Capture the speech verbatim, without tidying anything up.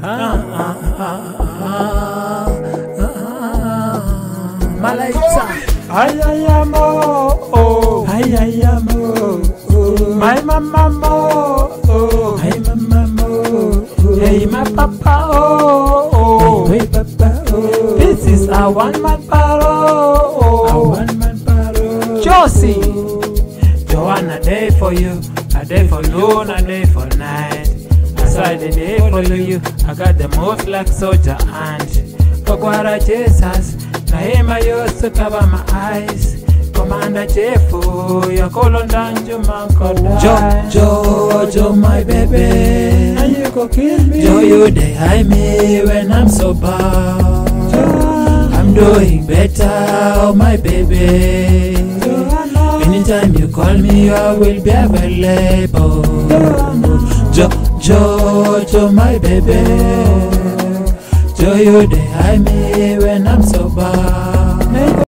Malaita, ay ay amo, oh, ay ay amo, oh, my mama mo, oh, my mama mo, oh, hey my papa, oh, oh, hey papa, oh, this is a one man paro, oh, a one man paro, Josie, Joanna day for you, a day for noon, a day for night. I the day for you, I got the most like soldier and Pagwara Jesus, na him I used to cover my eyes. Commander Jeffo, your colon down to my Jo, Jo, Jo, my baby. And you go kill me. Jo, you they hide me when I'm so bad. I'm doing better, oh my baby. Anytime you call me, I will be available. Jo, Jo, Jo, my baby. Jo, you they hide me when I'm so bad.